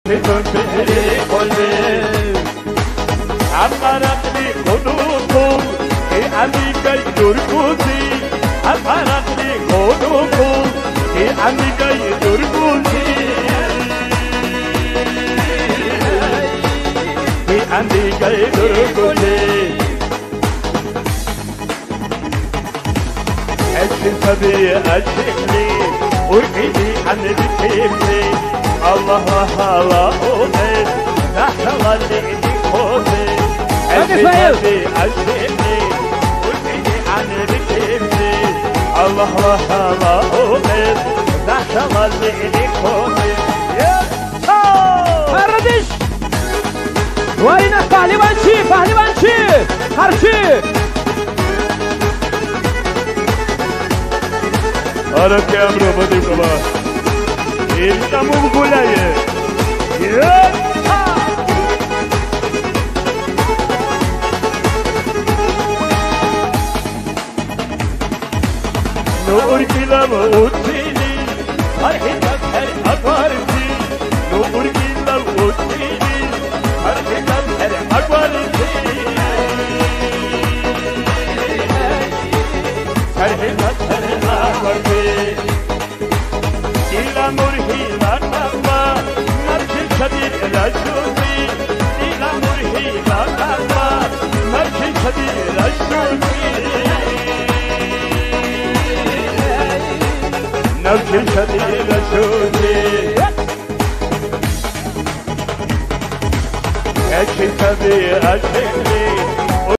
بدون بهری قلبي عمرقني قلوبكم في عميقي درقوتي عمرقني قلوبكم في عميقي درقوتي في عميقي درقوتي أشف بي أشفني ورقيني عن بكيفني الله الله أمين نحن اللي خوفي أشف بي أشفني ورقيني عن بكيفني الله الله أمين نحن اللي خوفي فردش وارينا پهلوانچی هرچی آره که امرو بودیم بابا این تموم گلایه نور کلام اوتیلی هر حکم هر اقوارتی نور کلام اوتیلی هر حکم هر اقوارتی هر حکم هر اقوارتی إلى مرهيلا نغمة نرجي شديد إلى الشوفي إلى مرهيلا نغمة نرجي شديد إلى الشوفي نرجي شديد إلى الشوفي أشي سبي أشيني